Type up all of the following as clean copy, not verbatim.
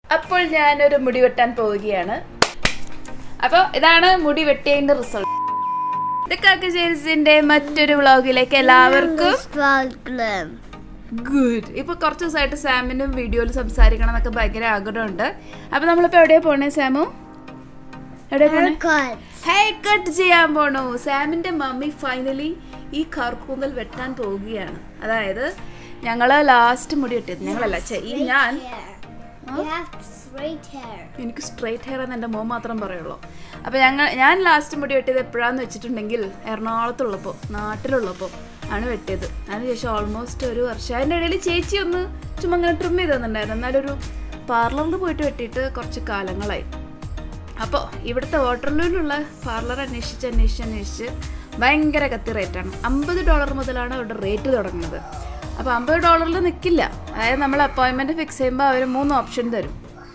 അപ്പോൾ ഞാനൊരു മുടി വെട്ടാൻ പോവുകയാണ്. അപ്പോൾ ഇതാണ് മുടി വെട്ടിയതിന്റെ റിസൾട്ട്. കക്കശ്ശേരിസിന്റെ മറ്റൊരു വ്ളോഗിലേക്ക് എല്ലാവർക്കും ഗുഡ്. ഇപ്പൊ കുറച്ച് ദിവസമായിട്ട് സാമിനും വീഡിയോയിൽ സംസാരിക്കണം എന്നൊക്കെ ഭയങ്കര ആഗ്രഹമുണ്ട്. അപ്പൊ നമ്മളിപ്പോ എവിടെയാ പോണേ സാമു? എവിടെയാ പോണേ? ഹെയർ കട്ട് ചെയ്യാൻ പോണു. സാമിന്റെ മമ്മി ഫൈനലി ഈ കാർക്കൂന്തൽ വെട്ടാൻ പോവുകയാണ്. അതായത് ഞങ്ങള് ലാസ്റ്റ് മുടി വെട്ടിയത് ഞങ്ങളല്ല, എനിക്ക് സ്ട്രൈറ്റ് ഹെയർ എന്ന് എൻ്റെ മോൻ മാത്രം പറയുള്ളൂ. അപ്പോൾ ഞാൻ ലാസ്റ്റ് മുടി വെട്ടിയത് എപ്പോഴാന്ന് വെച്ചിട്ടുണ്ടെങ്കിൽ എറണാകുളത്തുള്ളപ്പോൾ, നാട്ടിലുള്ളപ്പോൾ ആണ് വെട്ടിയത്. അതിനുശേഷം ഓൾമോസ്റ്റ് ഒരു വർഷം. അതിൻ്റെ ഇടയിൽ ചേച്ചി ഒന്ന് ചുമ്മാ അങ്ങനെ ട്രിം ചെയ്ത് തന്നിട്ടുണ്ടായിരുന്നു. എന്നാലും ഒരു പാർലറിൽ പോയിട്ട് വെട്ടിയിട്ട് കുറച്ച് കാലങ്ങളായി. അപ്പോൾ ഇവിടുത്തെ വാട്ടർലൂയിലുള്ള പാർലർ അന്വേഷിച്ച് ഭയങ്കര കത്തി റേറ്റാണ്. $50 മുതലാണ് അവിടെ റേറ്റ് തുടങ്ങുന്നത്. അപ്പോൾ $50 നിൽക്കില്ല. അതായത് നമ്മൾ അപ്പോയിൻമെൻറ്റ് ഫിക്സ് ചെയ്യുമ്പോൾ അവർ 3 ഓപ്ഷൻ തരും.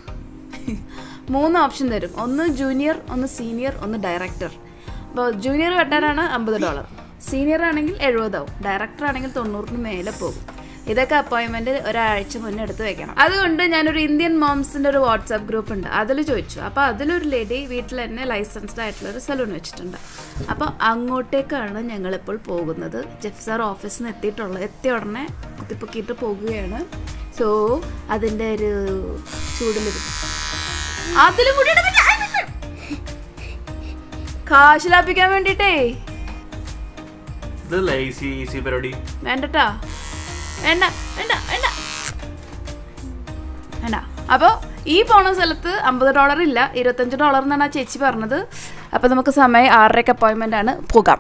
3 ഓപ്ഷൻ തരും. ഒന്ന് ജൂനിയർ, ഒന്ന് സീനിയർ, ഒന്ന് ഡയറക്ടർ. അപ്പോൾ ജൂനിയർ വെട്ടാനാണ് $50, സീനിയർ ആണെങ്കിൽ 70 ആവും, ഡയറക്ടർ ആണെങ്കിൽ 90 മേലെ പോകും. ഇതൊക്കെ അപ്പോയിൻമെൻറ്റ് ഒരാഴ്ച മുന്നേ എടുത്ത് വെക്കണം. അതുകൊണ്ട് ഞാനൊരു ഇന്ത്യൻ മോംസിൻ്റെ ഒരു വാട്സാപ്പ് ഗ്രൂപ്പ് ഉണ്ട്, അതിൽ ചോദിച്ചു. അപ്പോൾ അതിലൊരു ലേഡി വീട്ടിൽ തന്നെ ലൈസൻസ്ഡ് ആയിട്ടുള്ളൊരു സലൂൺ വെച്ചിട്ടുണ്ട്. അപ്പോൾ അങ്ങോട്ടേക്കാണ് ഞങ്ങളിപ്പോൾ പോകുന്നത്. ജെഫ് സാർ ഓഫീസിൽ നിന്ന് എത്തിയ ഉടനെ കുത്തിപ്പൊക്കിയിട്ട് പോകുകയാണ്. സോ അതിൻ്റെ ഒരു ചൂടിൽ അതിലും കൂടി കാശ് ലാഭിക്കാൻ വേണ്ടിട്ടേ വേണ്ടട്ടാ, വേണ്ട. അപ്പോൾ ഈ പോണ സ്ഥലത്ത് $50 ഇല്ല, $25 എന്നാണ് ആ ചേച്ചി പറഞ്ഞത്. അപ്പോൾ നമുക്ക് സമയം 6:30 അപ്പോയിൻമെൻ്റ് ആണ്, പോകാം.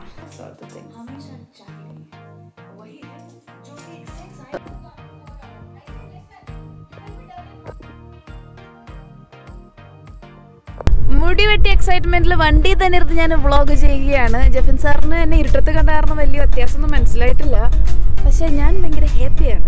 മുടി വെട്ടി എക്സൈറ്റ്മെന്റിൽ വണ്ടി തന്നെ ഇരുന്ന് ഞാൻ വ്ളോഗ് ചെയ്യുകയാണ്. ജെഫിൻ സാറിന് എന്നെ ഇരുട്ടത്ത് കണ്ട കാരണം വലിയ വ്യത്യാസമൊന്നും മനസ്സിലായിട്ടില്ല. പക്ഷെ ഞാൻ ഭയങ്കര ഹാപ്പിയാണ്.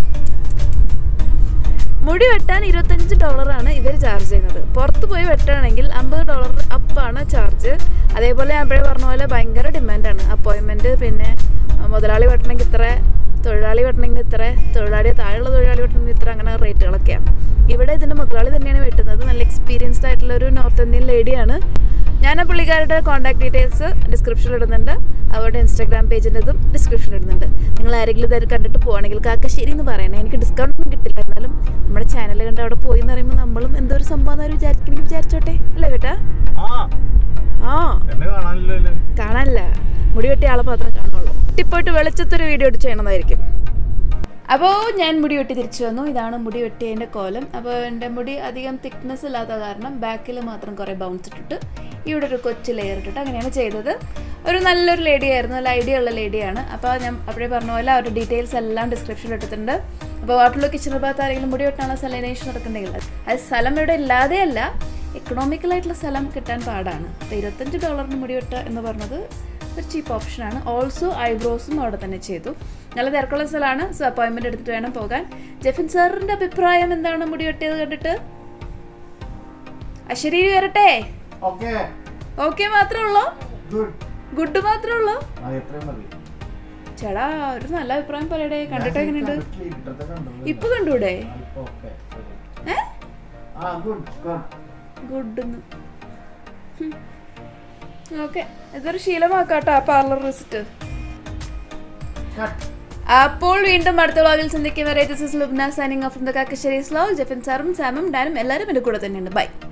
മുടി വെട്ടാൻ $25 ഇവർ ചാർജ് ചെയ്യുന്നത്. പുറത്ത് പോയി വെട്ടുകയാണെങ്കിൽ $50 അപ്പാണ് ചാർജ്. അതേപോലെ ഞാൻ എപ്പോഴും പറഞ്ഞ പോലെ ഭയങ്കര ഡിമാൻഡാണ് അപ്പോയിൻമെൻറ്റ്. പിന്നെ മുതലാളി വെട്ടണമെങ്കിൽ ഇത്ര, തൊഴിലാളി വെട്ടണമെങ്കിൽ ഇത്ര, താഴെയുള്ള തൊഴിലാളി വെട്ടണമെങ്കിൽ ഇത്ര, അങ്ങനെ റേറ്റുകളൊക്കെയാണ്. ഇവിടെ ഇതിൻ്റെ മുതലാളി തന്നെയാണ് വെട്ടുന്നത്. നല്ല എക്സ്പീരിയൻസ്ഡ് ആയിട്ടുള്ള ഒരു നോർത്ത് ഇന്ത്യൻ ലേഡിയാണ്. ഞാൻ ആ പുള്ളിക്കാരുടെ കോൺടാക്ട് ഡീറ്റെയിൽസ് ഡിസ്ക്രിപ്ഷനിൽ ഇടുന്നുണ്ട്. അവരുടെ ഇൻസ്റ്റാഗ്രാം പേജിൻ്റെതും ഡിസ്ക്രിപ്ഷനിൽ ഇടുന്നുണ്ട്. നിങ്ങൾ ആരെങ്കിലും ഇത് കണ്ടിട്ട് പോവുകയാണെങ്കിൽ കാക്കശ്ശേരി എന്ന് പറയണേ. എനിക്ക് ഡിസ്കൗണ്ട് ഒന്നും കിട്ടില്ല, എന്നാലും നമ്മുടെ ചാനൽ കണ്ട് അവിടെ പോയി എന്ന് പറയുമ്പോൾ നമ്മളും എന്തോ ഒരു സംഭവം വിചാരിച്ചോട്ടെ അല്ലേ ബേട്ടാ? കാണാനില്ല, മുടി വെട്ടിയ ആളെ മാത്രം കാണുള്ളൂ. ഇപ്പോയിട്ട് വെളിച്ചത്തൊരു വീഡിയോ എടുത്ത് ചെയ്യണതായിരിക്കും. അപ്പോൾ ഞാൻ മുടി വെട്ടി തിരിച്ചു വന്നു. ഇതാണ് മുടി വെട്ടിയതിൻ്റെ കോലം. അപ്പോൾ എൻ്റെ മുടി അധികം തിക്നെസ് ഇല്ലാത്ത കാരണം ബാക്കിൽ മാത്രം കുറേ ബൗൺസ് ഇട്ടിട്ട് ഇവിടെ ഒരു കൊച്ചു ലെയർ ഇട്ടിട്ട് അങ്ങനെയാണ് ചെയ്തത്. ഒരു നല്ലൊരു ലേഡിയായിരുന്നു, നല്ല ഐഡിയ ഉള്ള ലേഡിയാണ്. അപ്പോൾ ഞാൻ അപ്പോഴേ പറഞ്ഞ പോലെ അവരുടെ ഡീറ്റെയിൽസ് എല്ലാം ഡിസ്ക്രിപ്ഷനിൽ ഇട്ടിട്ടുണ്ട്. അപ്പോൾ വാട്ടർലൂ കിച്ചണർ ഭാഗത്ത് ആരെങ്കിലും മുടി വെട്ടാനുള്ള സലൈനേഷൻ നടക്കുന്നുണ്ടെങ്കിൽ അത് സ്ഥലം ഇവിടെ ഇല്ലാതെയല്ല, എക്കണോമിക്കലായിട്ടുള്ള സ്ഥലം കിട്ടാൻ പാടാണ്. അപ്പോൾ $25 മുടി വെട്ടുക എന്ന് പറഞ്ഞത് ഒരു ചീപ്പ് ഓപ്ഷനാണ്. ഓൾസോ ഐബ്രോസും അവിടെ തന്നെ ചെയ്തു. നല്ല തിരക്കുള്ള സ്ഥലമാണ്. സോ അപ്പോയിൻമെൻറ്റ് എടുത്തിട്ട് വേണം പോകാൻ. ജെഫിൻ സാറിൻ്റെ അഭിപ്രായം എന്താണ് മുടി വെട്ടിയത് കണ്ടിട്ട്? അശരീരി വരട്ടെ? ഓക്കെ മാത്രമേ ഉള്ളൂ? ഗുഡ് മാത്രമേ ഉള്ളൂ? ചേടാ ഒരു നല്ല അഭിപ്രായം പറയടേ. കണ്ടിട്ട് എങ്ങനെയുണ്ട്? ഇപ്പൊ കണ്ടൂടെ? ഗുഡ്. ഓക്കെ, ഇതൊരു ശീലമാക്കാട്ടോ ആ പാർലർ വിസിറ്റ്. അപ്പോൾ വീണ്ടും അടുത്ത വ്ളോഗിൽ സന്ധിക്കും വരെ. This is Lubna signing off from the Kakkasseri's vlog. Jefin സാറും സാമും ഡാനും എല്ലാവരും എൻ്റെ കൂടെ തന്നെയുണ്ട്. ബൈ.